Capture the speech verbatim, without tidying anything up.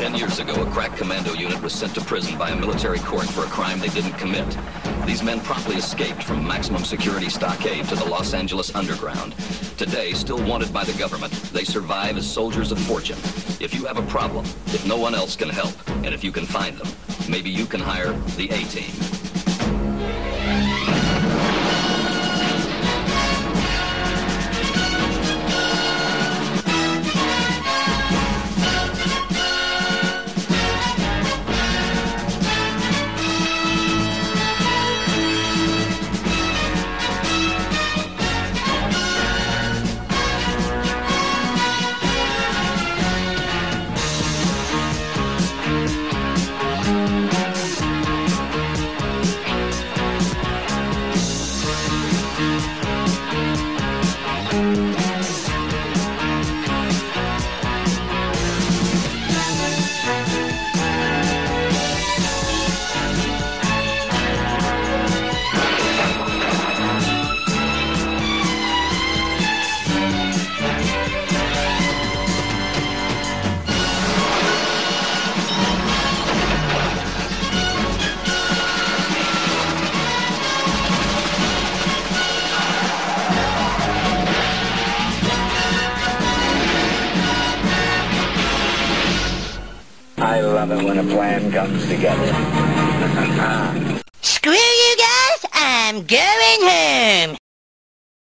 Ten years ago, a crack commando unit was sent to prison by a military court for a crime they didn't commit. These men promptly escaped from maximum security stockade to the Los Angeles underground. Today, still wanted by the government, they survive as soldiers of fortune. If you have a problem, if no one else can help, and if you can find them, maybe you can hire the A-Team. I love it when a plan comes together. Screw you guys, I'm going home.